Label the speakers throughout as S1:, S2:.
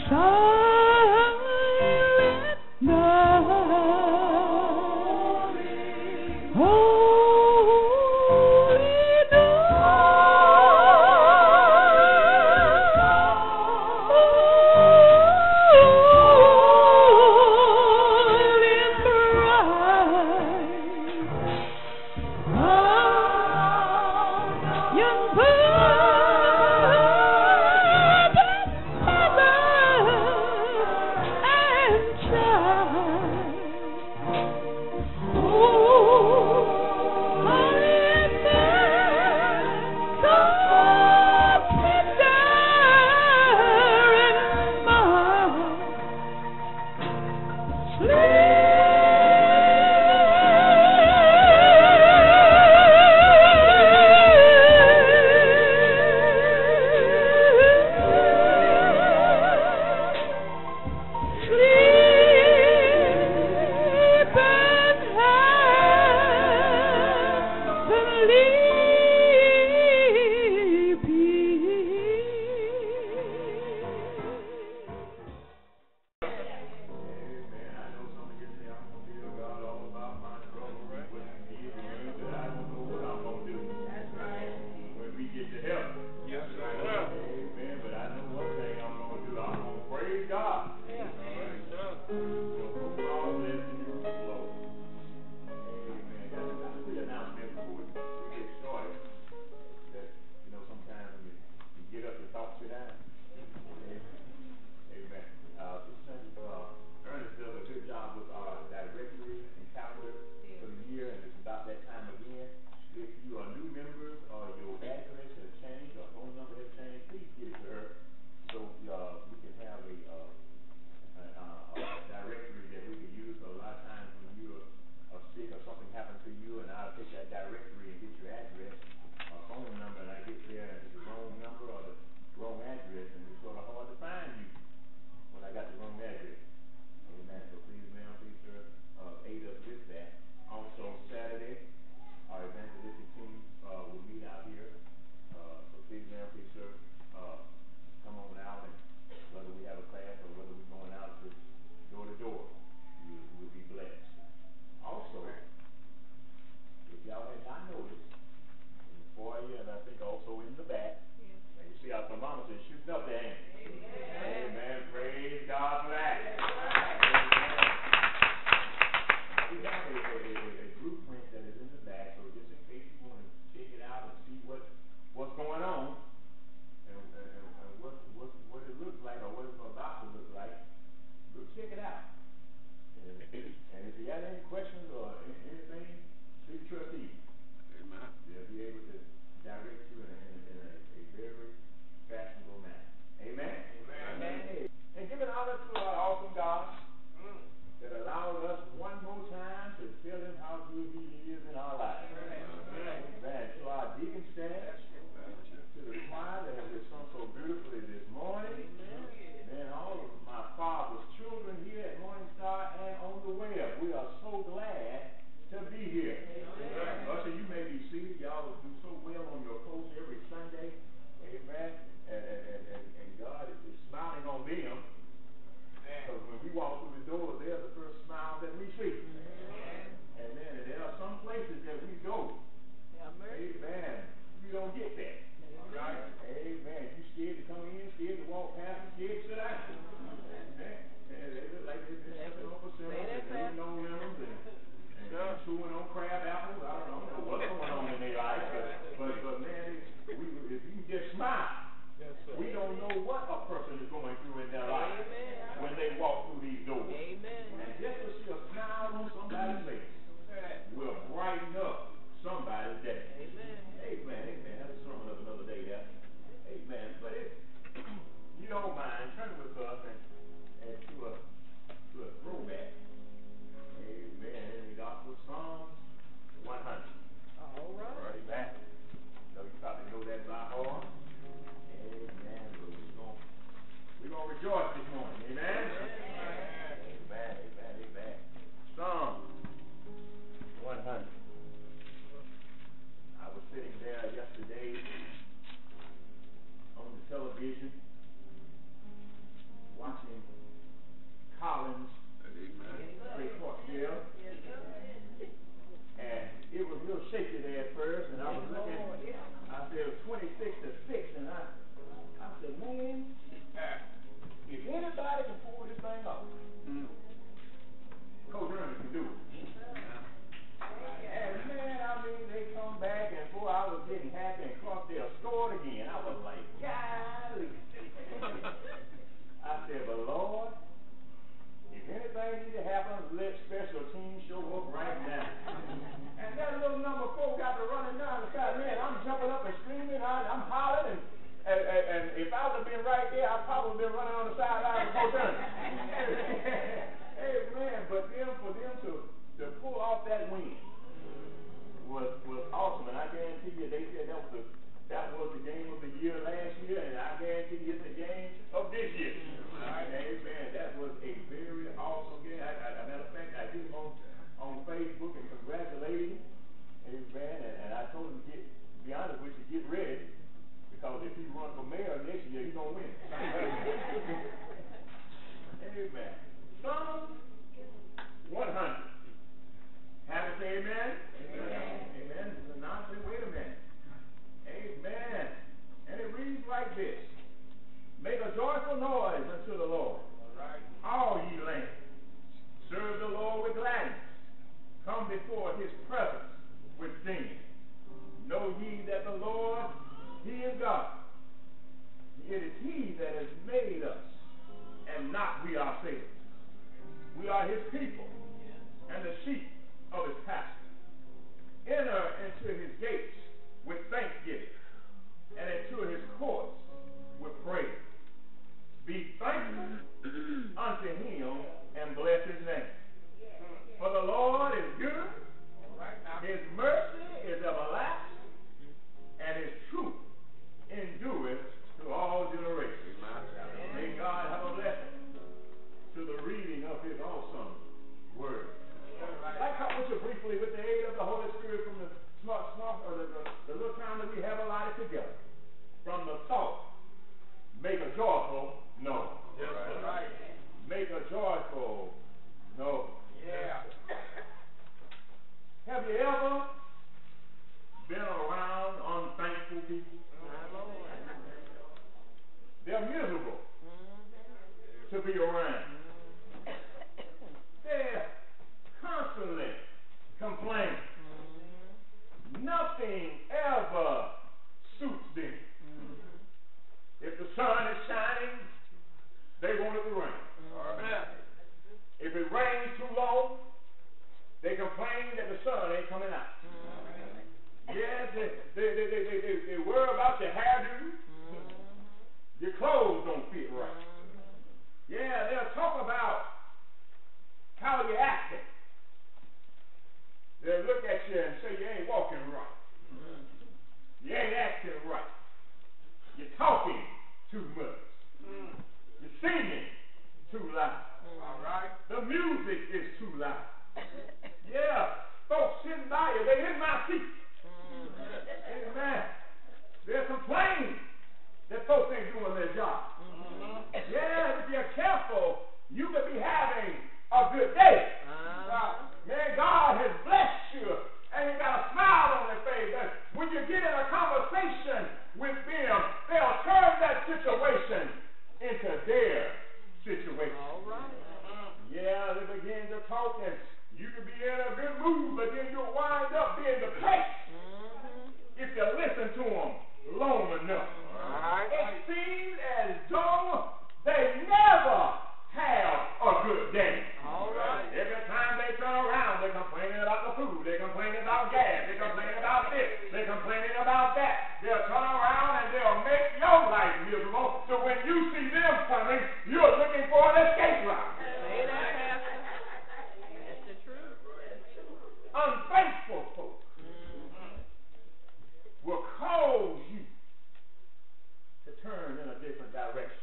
S1: you don't mind, turn with us to be around. They're constantly complaining. Nothing ever suits them. If the sun is shining, they want it to rain. If it rains too long, they complain that the sun ain't coming out. Yes, they worry about your hairdo. Your clothes don't fit right. Yeah, they'll talk about how you're acting. They'll look at you and say you ain't walking right. You ain't acting right. You're talking too much. You're singing too loud. All right. The music is too loud. Yeah, folks sitting by you, they in my seat. Amen. They're complaining that folks ain't doing their job. Yeah, if you're careful, you could be having a good day. Man, God has blessed you, and you got a smile on their face. And when you get in a conversation with them, they'll turn that situation into their situation. All right. Yeah, they begin to talk, and you could be in a good mood, but then you'll wind up being depressed if you listen to them long enough. Right. It seems as though they never have a good day. All right. Every time they turn around, they're complaining about the food. They're complaining about gas. They're complaining about this. They're complaining about that. They'll turn around and they'll make your life miserable. So when you see them coming, you're looking for an escape route. Say that, Pastor. That's the truth. Unthankful folks will cause you to turn in a different direction.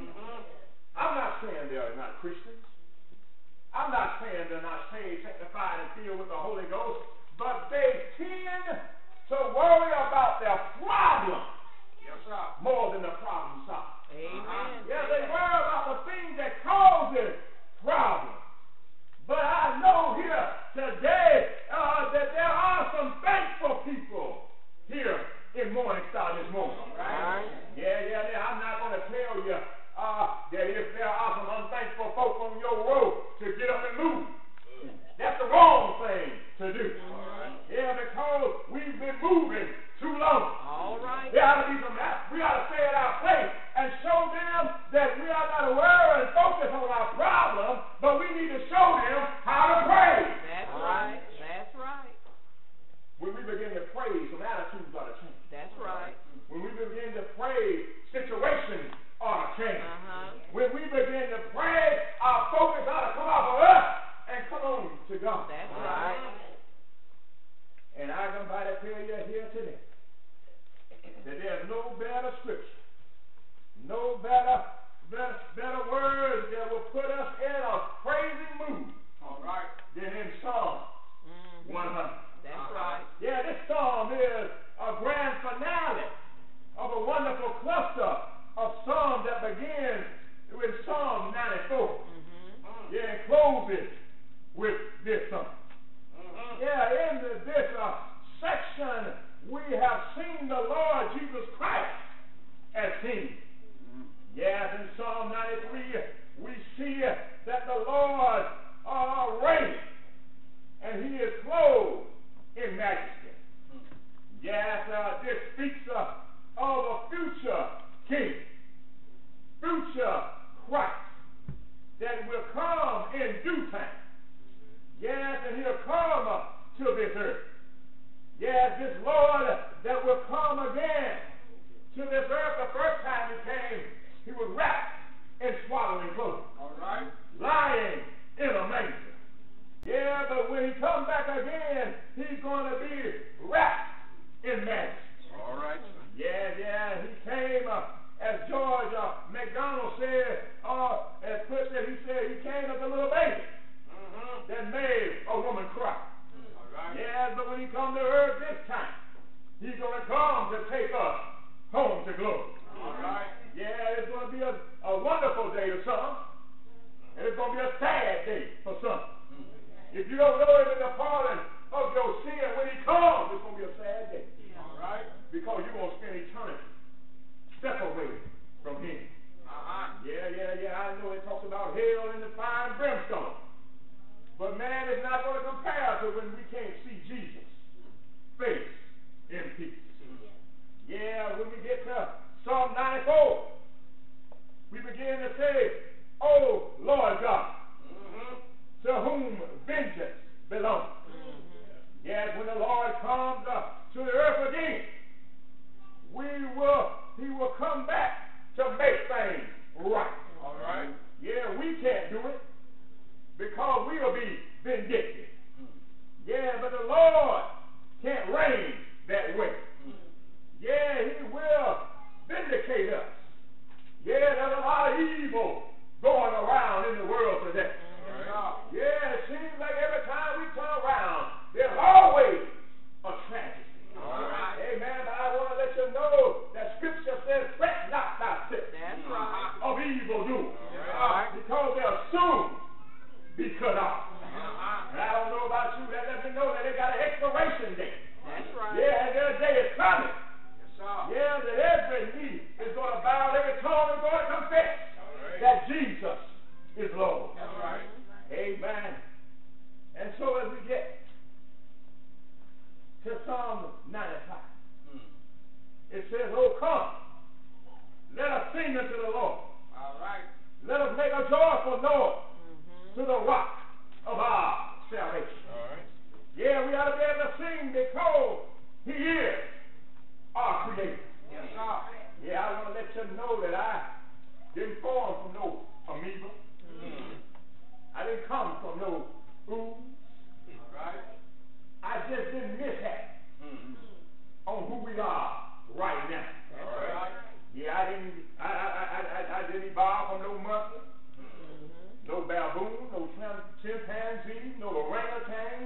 S1: I'm not saying they are not Christians. I'm not saying they're not saved, sanctified, and filled with the Holy Ghost, but they tend to worry about their problem more than the problem solved. Amen. Yeah, they worry about the things that causes problems. But I know here today that there are some thankful people here in Morning Star this morning. Right. Yeah. I'm not going to tell you that if there are some unthankful folk on your road to get up and move. That's the wrong thing to do. Yeah, because we've been moving too long. All right. There ought to be some, we ought to stay at our place and show them that we are not aware and focus on our problem, but we need to show them how to pray. That's right. That's right. When we begin to pray, some attitudes ought to change. That's right. When we begin to pray, situations ought to change. When we begin to pray, our focus ought to come off of us and come on to God. That's right. And I come by to tell you here today that there's no better scripture, no better words that will put us in a praising mood. All right. Than in Psalm 100. That's right. Yeah, this psalm is a grand finale of a wonderful cluster of psalms that begins with Psalm 94. Yeah, and closes with this psalm. Yeah, in this section, we have seen the Lord Jesus Christ as King. Yes, in Psalm 93, we see that the Lord reigns, and he is clothed in majesty. Yes, this speaks of a future king, future Christ, that will come in due time. Yes, and he'll come to this earth. Yes, this Lord that will come again to this earth. The first time he came, he was wrapped in swaddling clothes. All right. Lying in a manger. Yeah, but when he comes back again, he's going to be wrapped in majesty. All right. Yeah, he came, as George McDonald said, he said he came as a little baby that made a woman cry. All right. Yeah, but when he comes to earth this time, he's going to come to take us home to glory. All right. Yeah, it's going to be a wonderful day to some, and it's going to be a sad day for some. If you don't know him in the pardon of your sin, when he comes, it's going to be a sad day. All right. Because you're going to spend eternity separated from him. Yeah. I know it talks talks about hell and the fire and brimstone. But man is not going to compare to when we can't see Jesus face in peace. Yeah, when we get to Psalm 94, we begin to say, "Oh Lord God, to whom vengeance belongs." Yes, when the Lord comes to the earth again, He will come back to make things right. All right. Yeah, we can't do it because we will be vindictive. Yeah, but the Lord can't reign that way. Yeah, He will vindicate us. Yeah, there's a lot of evil going around in the world today. Right. Yeah, it seems like every time we turn around, there's always a tragedy. Right. Amen. But I want to let you know that Scripture says, "Fret not thyself of evil doers, because they'll soon be cut off." And I don't know about you, that lets me know that they got an expiration date. That's right. Yeah, and their day is coming. Yeah, that every knee is going to bow, every tongue is going to confess that Jesus is Lord. That's right. Amen. And so as we get to Psalm 95, it says, "Oh, come, let us sing unto the Lord. All right. Let us make a joyful noise to the rock of our salvation." All right. Yeah, we ought to be able to sing because He is our Creator. Yes, sir. Yeah, I want to let you know that I didn't form from no amoeba. I didn't come from no ooze. Right. I just didn't mishap on who we are right now. All right. Yeah, I didn't evolve from no monkey, no baboon, no chimpanzee, no orangutan,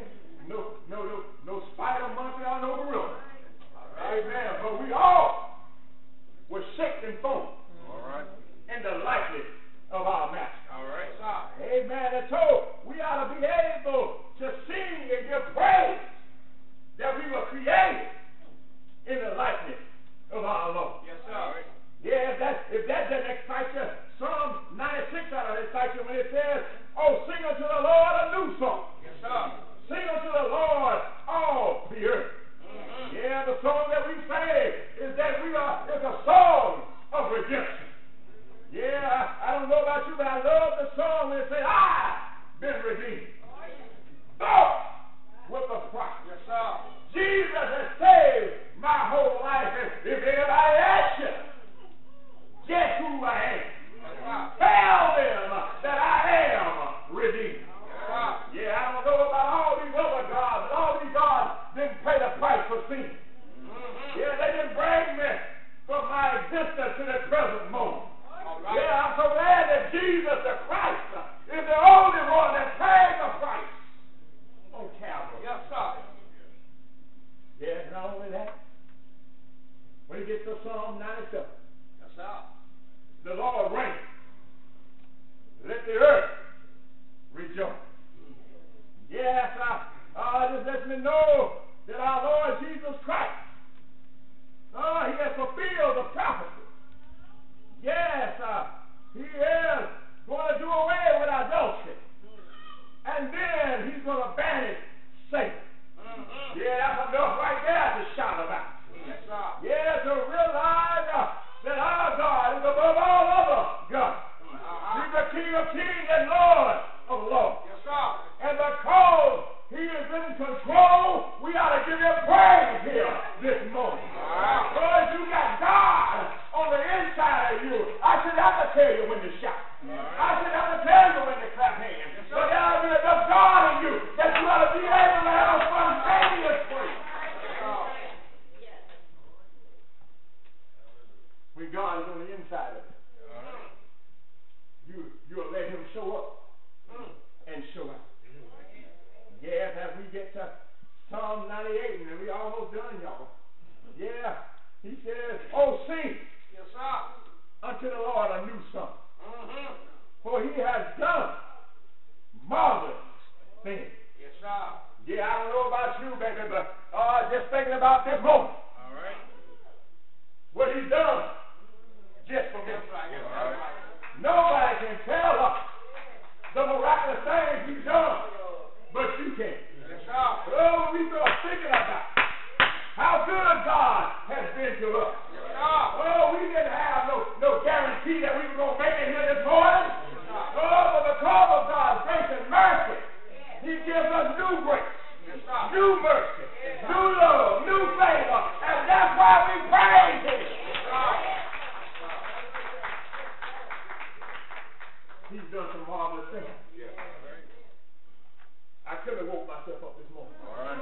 S1: no spider monkey, or no gorilla. Amen. But we all were shaped and formed in the likeness of our Master. All right. Amen. And so we ought to be able to sing and give praise that we were created in the likeness of our Lord. Yes, sir. Yeah, if that doesn't excite you, Psalm 96 ought to excite you when it says, "Oh, sing unto the Lord a new song." Yes, sir. Sing unto the Lord all the earth. Yeah, the song that we say is that it's a song of redemption. Yeah, I don't know about you, but I love the song when it says, "I've been redeemed." Bought with a price. Yes, sir. Jesus has saved my whole life. And if anybody asks you, guess who I am? Tell them that I am redeemed. Yeah, I don't know about all these other gods, but all these gods didn't pay the price for sin. Yeah, they didn't bring me from my existence to the present moment. Yeah, I'm so glad that Jesus the Christ is the only one that paid the price on Calvary. Yes, sir. Yeah, not only that, when you get to Psalm 97, yes, sir, the Lord reigns. Let the earth rejoice. Yes, this lets me know that our Lord Jesus Christ, He has fulfilled the prophecy. Yes, He is going to do away with adultery. And then He's going to banish Satan. Yeah, that's enough right there to shout about. Yes, sir. Yeah, to realize that our God is above all other gods. He's the King of kings and Lord of lords. Yes, sir. And because He is in control, we ought to give Him praise here this morning. Because you got God on the inside of you, I should have to tell you when to shout. I should have to tell you when to clap hands. Yes, but there ought to be enough God in you that you ought to be able to have a spontaneous praise. When God is on the inside of you, you'll let Him show up and show out. Yes, as we get to Psalm 98, and we almost done, y'all. Yeah, he says, "Oh, sing, yes, sir, unto the Lord a new song, for He has done marvelous things." Yes, sir. Yeah, I don't know about you, baby, but just thinking about this moment. All right. What He's done just for me. That's right. Yes, right. Nobody can tell us the things he's done, but you can't. Oh, we start thinking about how good God has been to us. Oh, we didn't have no guarantee that we were going to make it here this morning. Oh, but because of God's grace and mercy, he gives us new grace, new mercy, new love, new favor, and that's why we praise him. He's done some marvelous things. I could have woke myself up this morning.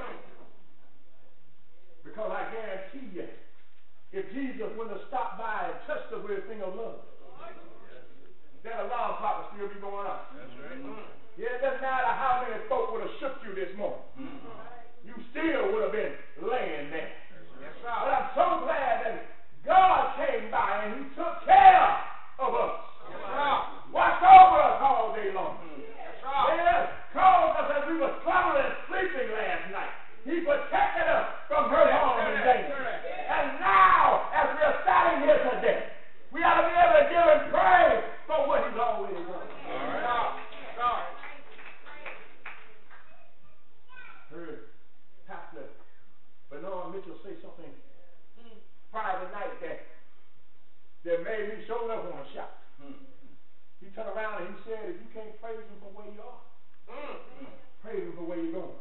S1: Because I guarantee you, if Jesus wouldn't have stopped by and touched us with his finger of love, that alarm clock would still be going off. Yeah, it doesn't matter how many folk would have shook you this morning. You still would have been laying there. But I'm so glad that God came by and he took care of us. Watched over us all day long. Yes, called us as we were slumbering and sleeping last night. He protected us from hurt, harm, and danger. And now, as we are standing here today, we ought to be able to give him praise for what he's already done. Heard Pastor Bernard Mitchell say something Friday night that made me show up on a shout. He turned around and he said, if you can't praise him from where you are, praise him from where you're going.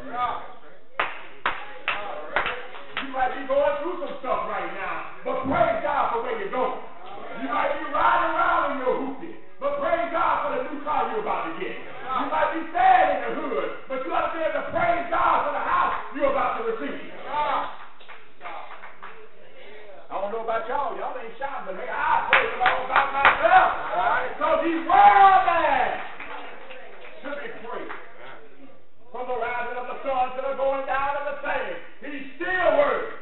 S1: You might be going through some stuff right now, but praise God for where you're going. You might be riding around in your hoopty, but praise God for the new car you're about to get. You might be sad in the hood, but you ought to be able to praise God for the house you're about to receive. I don't know about y'all. Y'all ain't shouting, but hey, I praise the Lord about myself. Because he's worthy to be praised. From the rising of the sun to the going down of the same, he's still worthy.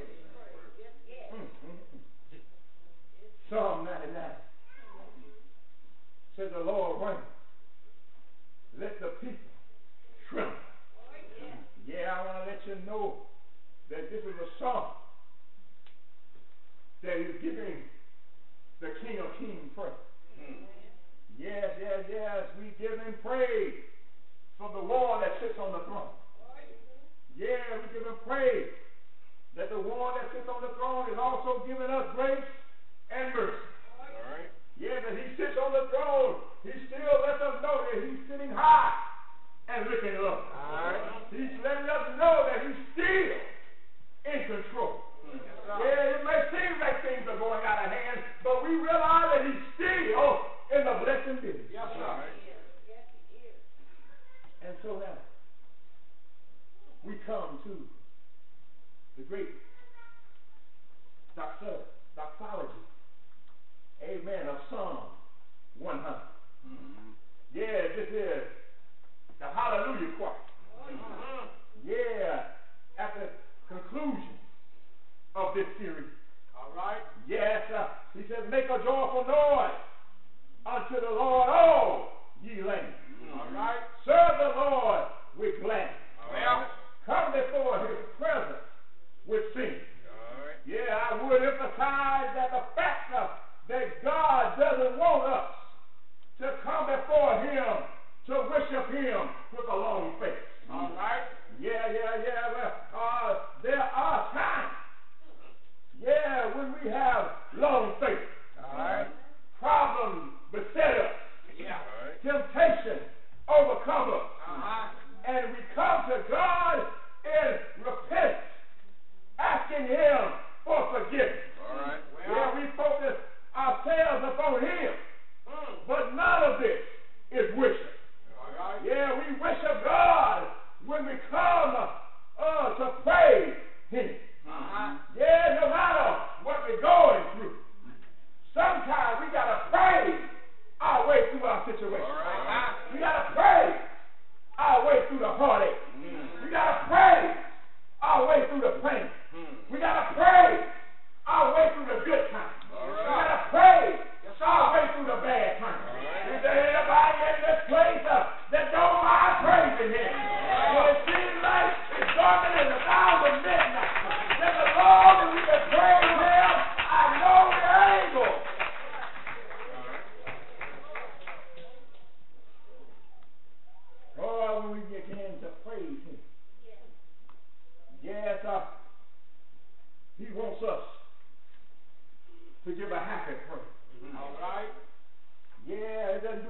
S1: Psalm 99 says, the Lord reigns. Let the people tremble. Yeah, I want to let you know that this is a song that is giving the King of Kings praise. Yes, yes, yes. We give him praise for the one that sits on the throne. Yeah, we give him praise that the one that sits on the throne is also giving us grace and mercy. Yeah, that he sits on the throne. He still lets us know that he's sitting high and looking low. He's letting us know that he's still in control. Yeah, it may seem like things are going out of hand, but we realize that he's still in the blessing business. Yes, sir. And so now, we come to the great doxology, amen, of Psalm 100. Yeah, this is the Hallelujah choir. Yeah, at the conclusion of this series. All right. Yes, he says, make a joyful noise unto the Lord, all ye lands. All right. Serve the Lord with gladness. Well, come before his presence with singing. All right. Yeah, I would emphasize that the fact that God doesn't want us to come before him to worship him with a long face. All right. Yeah. Well, there are times, yeah, when we have long faces. All right. Problems beset us.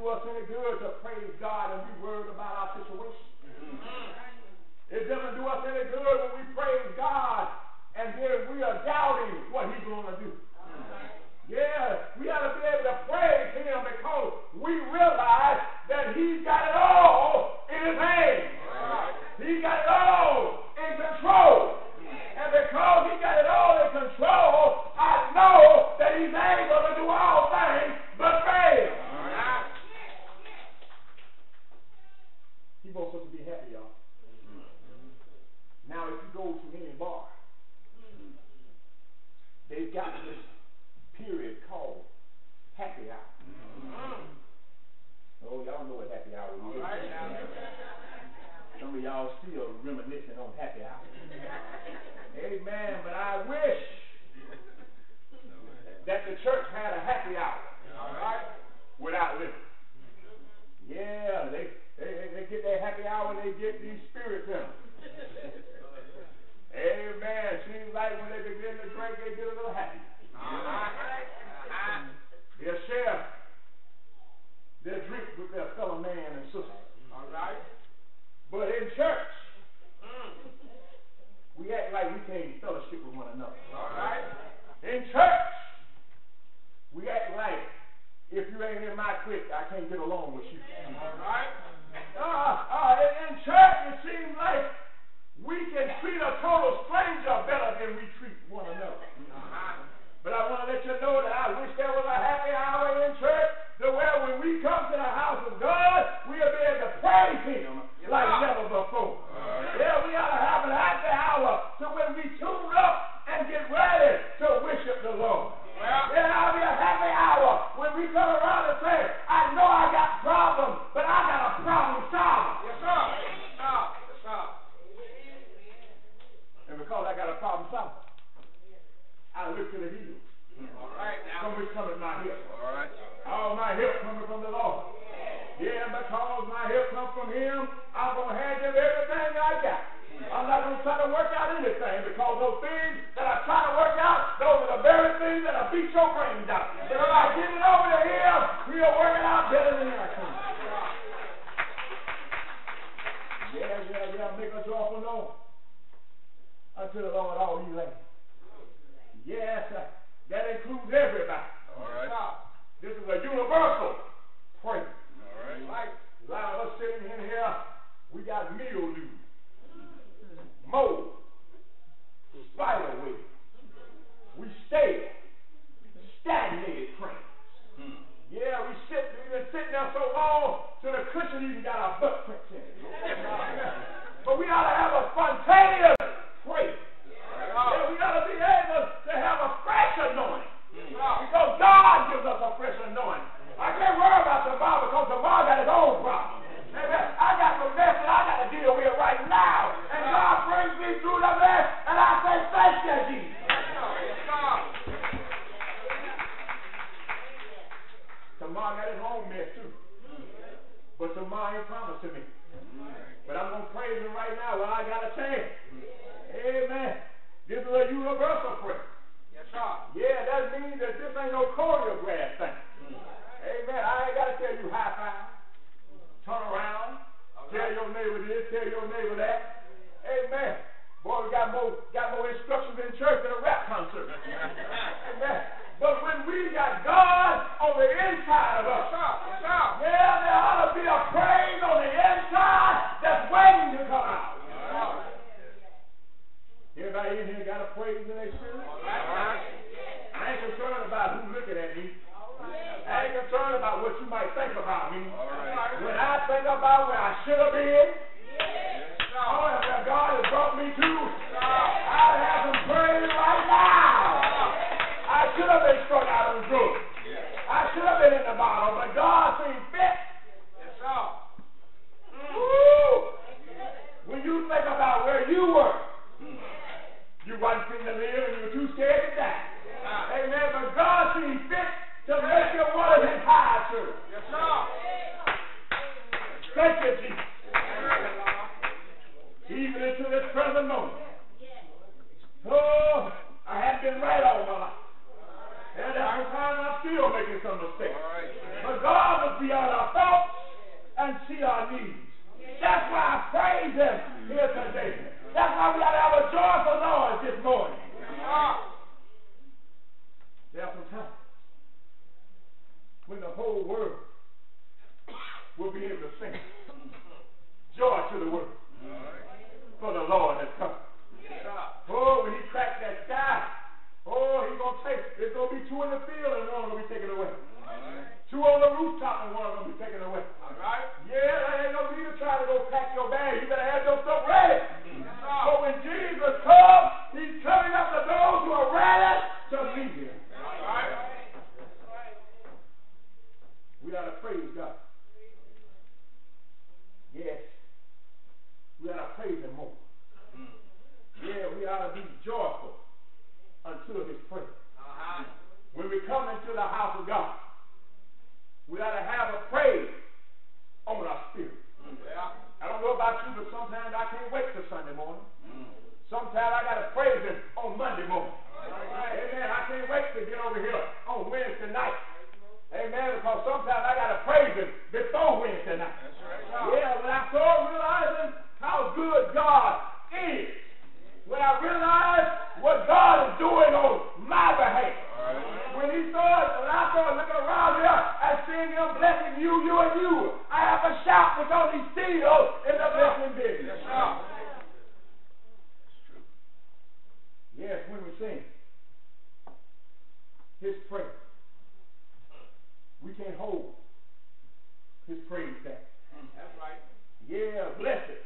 S1: us any good to praise God and be worried about our situation. It doesn't do us any good when we praise God and then we are doubting what he's going to do. Yeah, we ought to be able to praise him because we realize that he's got it all in his hands. He's got it all in control. And because he got it all in control, I know that he's able to do all things but fail. He wants us to be happy, y'all. Now, if you go to any bar, they've got this period called happy hour. Oh, y'all know what happy hour is. Some of y'all still reminiscing on happy hour. Amen. But I wish that the church had a happy hour. All right? Without living. Yeah, they get their happy hour and they get these spirits in them. Amen. Seems like when they begin to drink, they get a little happy. They'll share their drink with their fellow man and sister. All right? But in church, we act like we can't fellowship with one another. All right? In church, we act like if you ain't in my clique, I can't get along with you. All right? In church, it seems like we can treat a total stranger better than we treat one another. But I want to let you know that I wish there was a happy hour in church to where when we come to the house of God, we'll be able to praise him like never before. Yeah, we ought to have a happy hour so when we tune up and get ready to worship the Lord. Yeah, that'll be a happy hour when we come around and say, I know I got problems, but I got a problem solver. Yes, sir. Yes, sir. And because I got a problem solver, I look to the hills. All right, now. From which cometh my help. All right. All my help coming from the Lord. Yeah, and because my help comes from him, I'm going to hand him everything I got. I'm not going to try to work out anything because those things that I try to work out, those are the very things that will beat your brains out. But if I get it over to him, he'll work it out better than I can. Yeah. Make a joyful noise unto the Lord, all ye lands. Yes, that includes everybody. All right. This is a universal praise. All right. A lot of us sitting in here, we got mildew, mold, spider web. We stale, stagnated cramps. Yeah, we've been sitting there so long till the cushion even got our butt prints in it. But we ought to have a spontaneous praise. Yeah, we ought to be able to have a fresh anointing. Because God gives us a fresh anointing. I can't worry about tomorrow because tomorrow got his own problem. Amen. I got some mess that I got to deal with right now. And God brings me through the mess, and I say, thank you, Jesus. Tomorrow got his own mess too. But tomorrow ain't promised to me. But I'm going to praise him right now while I got a chance. Amen. This is a universal prayer. Yes, sir. Yeah, that means that this ain't no choreographed thing. Amen. I ain't got to tell you high five, turn around, tell your neighbor this, tell your neighbor that. Amen. Boy, we got more instructions in church than a rap concert. Amen. But when we got God on the inside of us, yeah, there ought to be a praise on the inside that's waiting to come out. Everybody in here got a praise in their spirit? I ain't concerned about who's looking at me. I ain't concerned about what you might think about me. When I think about where I should have been, and where God has brought me to, I'll have some praise right now. I should have been struck out on drugs. I should have been in the bottle, but God seemed fit. When you think about where you were, you wasn't fit to live and you were too scared to die. Amen. But God seemed fit to make you one of his high church. Thank you, Jesus. Even into this present moment. Oh, I haven't been right all my life. And that's the time I'm still making some mistakes. But God was beyond our and see our needs. That's why I praise him here today. That's why we got to have a joyful noise this morning. There are some times when the whole world will be able to sing joy to the world. For the Lord has come. Oh, when he cracks that sky, oh, he's going to take, there's going to be 2 in the field and one will be taken away. 2 on the rooftop and one will be taken away. Yeah, there ain't no need to try to go pack your bag. You better have your stuff ready. So when Jesus comes, he's coming after those who are ready to meet him. We got to praise God. Yes. We ought to praise him more. Yeah, we ought to be joyful until his praise. When we come into the house of God, we ought to have a praise on our spirit. I don't know about you, but sometimes I can't wait till Sunday morning. Sometimes I got to praise him on Monday morning. Amen. I can't wait to get over here on Wednesday night. Amen. Because sometimes I got to praise him before Wednesday night. Yeah, when I start realizing how good God is, when I realize what God is doing on my behalf, when I start looking around here and seeing him blessing you, and you, I have to shout because he's still in the blessing business. Yes, when we sing his praise, we can't hold his praise back. That's right. Yeah, blessed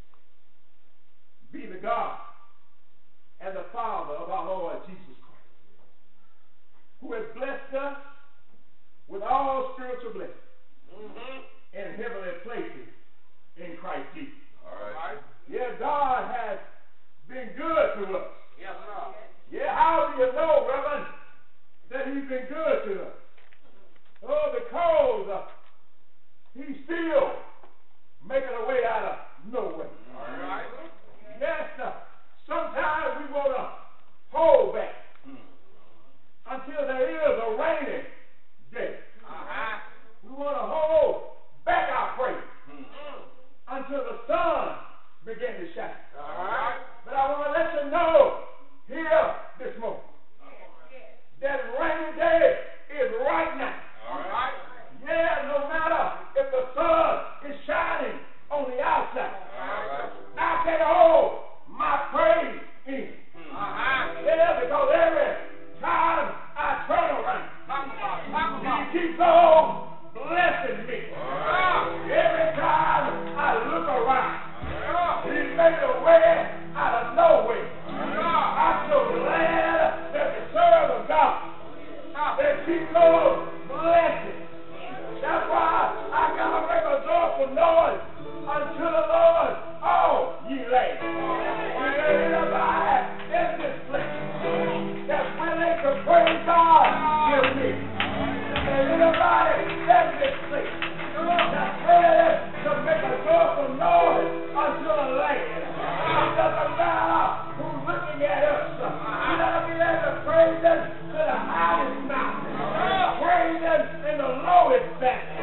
S1: be the God and the Father of our Lord Jesus Christ, who has blessed us with all spiritual blessings in heavenly places in Christ Jesus. All right. Yeah, God has been good to us. Yes, sir. Yeah, how do you know, Reverend, that he's been good to us? Oh, because he's still making a way out of no way. All right. Yes, sometimes we want to hold back until there is a rainy day. We want to hold back our praise until the sun begins to shine. All right. But I want to let you know here this morning that rainy day is right now. All right. Yeah, no matter if the sun is shining on the outside, I can hold my praise in. Yeah, because every time I turn around, he keeps on blessing me. Every time I look around, he makes a way out of no way. I'm so glad that we serve a God that keeps on blessing. That's why I gotta make a joyful noise unto the Lord, all ye lands. Anybody in this place that's willing to praise God with me? Anybody in this place that's ready to make a joyful noise unto the land? It doesn't matter who's looking at us. We gotta be able to praise Him to the highest mountain, praise Him in the lowest valley.